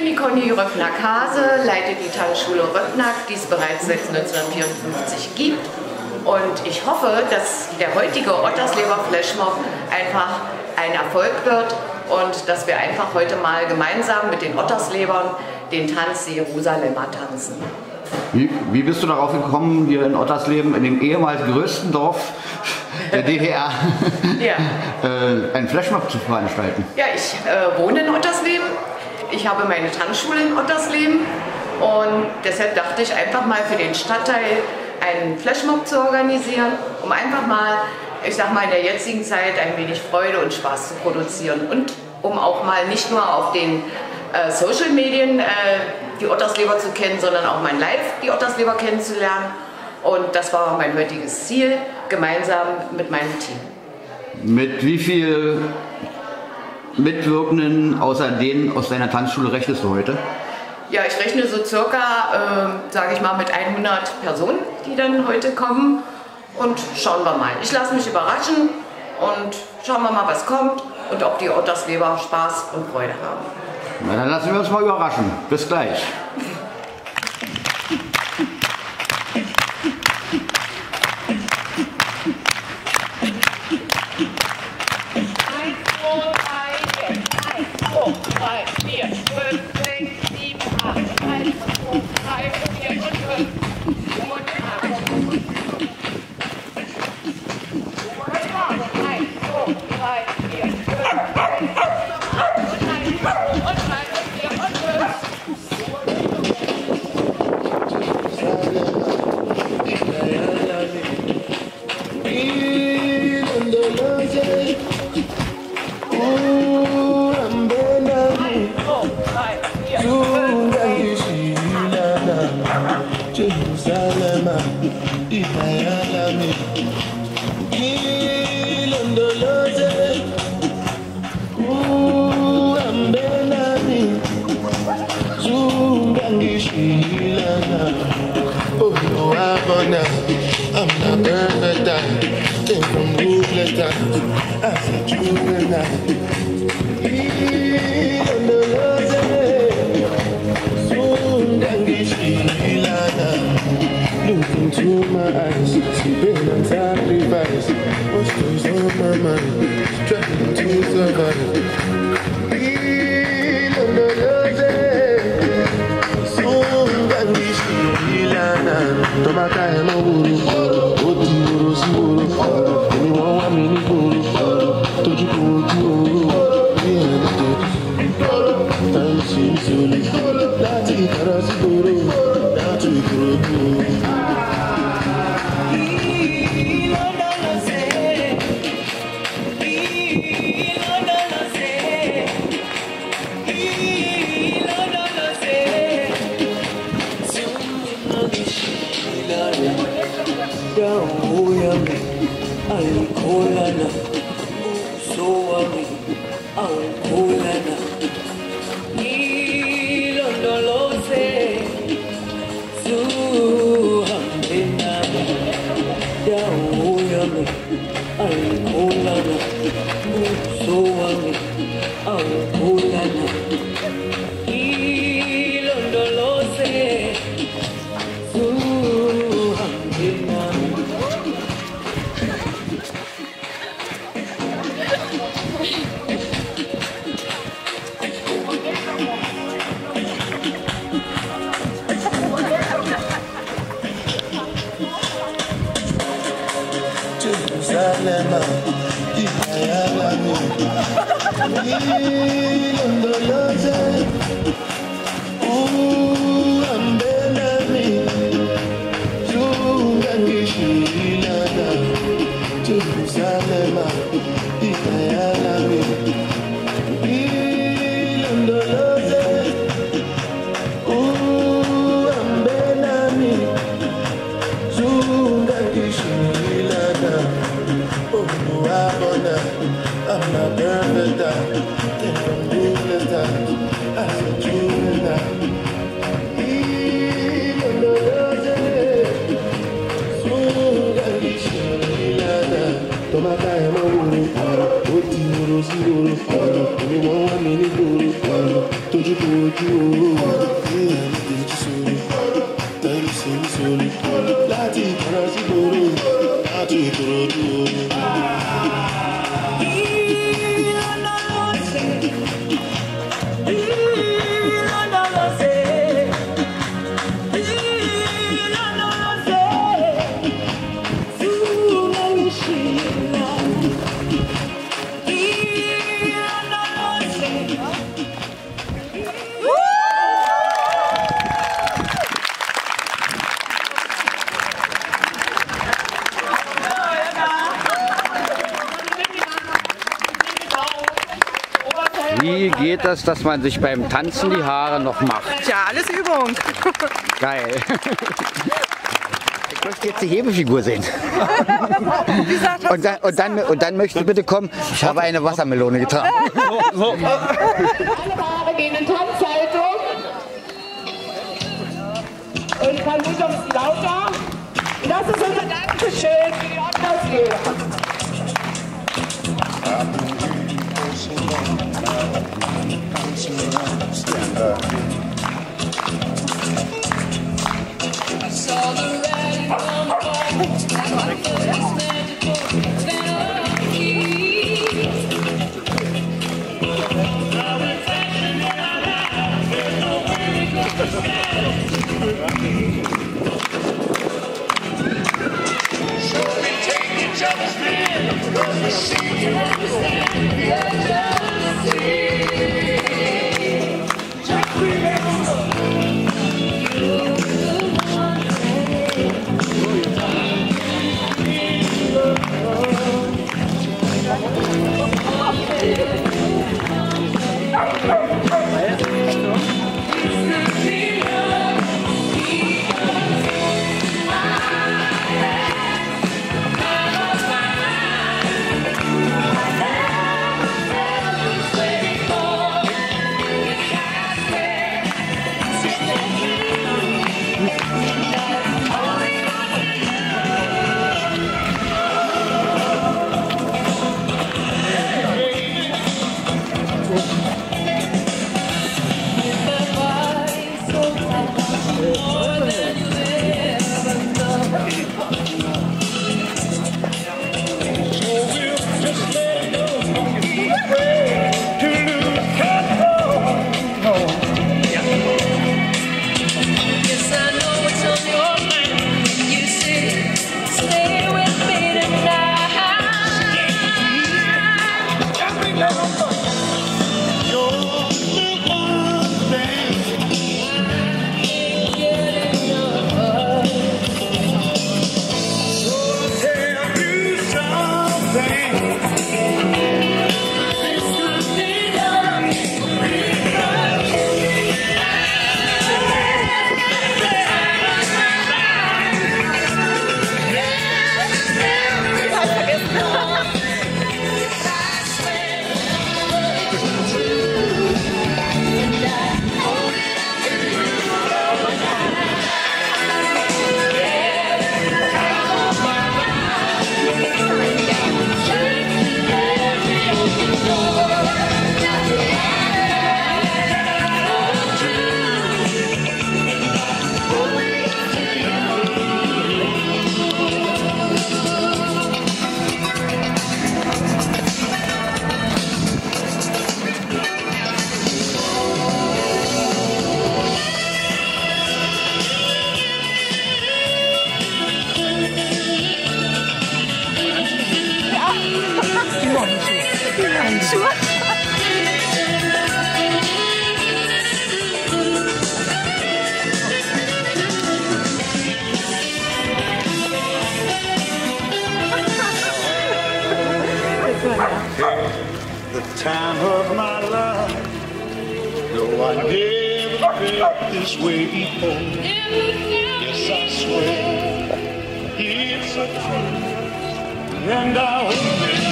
bin die Conny Röppnack-Hase, leite die Tanzschule Röppnack, die es bereits seit 1954 gibt. Und ich hoffe, dass der heutige Ottersleber Flashmob einfach ein Erfolg wird und dass wir einfach heute mal gemeinsam mit den Otterslebern den Tanz Jerusalemer tanzen. Wie bist du darauf gekommen, hier in Ottersleben, in dem ehemals größten Dorf der DDR, einen Flashmob zu veranstalten? Ja, ich wohne in Ottersleben. Ich habe meine Tanzschule in Ottersleben und deshalb dachte ich einfach mal für den Stadtteil einen Flashmob zu organisieren, um einfach mal, ich sag mal, in der jetzigen Zeit ein wenig Freude und Spaß zu produzieren und um auch mal nicht nur auf den Social Medien die Ottersleber zu kennen, sondern auch mal live die Ottersleber kennenzulernen. Und das war mein heutiges Ziel, gemeinsam mit meinem Team. Mit wie viel Mitwirkenden außer denen aus deiner Tanzschule rechnest du heute? Ja, ich rechne so circa, sage ich mal, mit 100 Personen, die dann heute kommen. Und schauen wir mal. Ich lasse mich überraschen und schauen wir mal, was kommt und ob die Ottersleber Spaß und Freude haben. Na, dann lassen wir uns mal überraschen. Bis gleich. I'm not perfect, came from ruthless times as a juvenile. Look into my eyes, see pain and sacrifice. What's goes on my mind, struggling to survive. Tomata é no buru, outro buru, se buru. Anyone want me ni buru, tô de buru, tansi soli, dati karasi buru, dati buru. I'm not perfect, came from ruthless times as a juvenile. Tomata é no buru, outro buru, se buru. Anyone want me ni buru, tô de Wie geht das, dass man sich beim Tanzen die Haare noch macht? Ja, alles Übung. Geil. Ich möchte jetzt die Hebefigur sehen. Und dann möchte ich bitte kommen, ich habe eine Wassermelone getragen. Alle Haare gehen in Tanzhaltung. Und man muss uns lauter. Und das ist unser Dankeschön für die Ottersleben. The time of my life, though I never felt this way before. Yes, I swear it's a truth, and I hope it.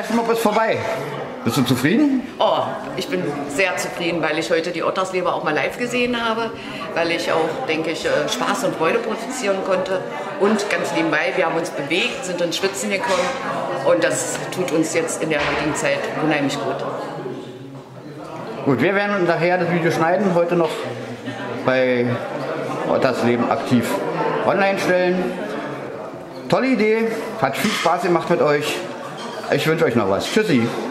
Flashmob ist vorbei. Bist du zufrieden? Oh, ich bin sehr zufrieden, weil ich heute die Ottersleber auch mal live gesehen habe, weil ich auch, denke ich, Spaß und Freude produzieren konnte. Und ganz nebenbei, wir haben uns bewegt, sind ins Schwitzen gekommen und das tut uns jetzt in der heutigen Zeit unheimlich gut. Gut, wir werden nachher das Video schneiden, heute noch bei Ottersleben aktiv online stellen. Tolle Idee, hat viel Spaß gemacht mit euch. Ich wünsche euch noch was. Tschüssi.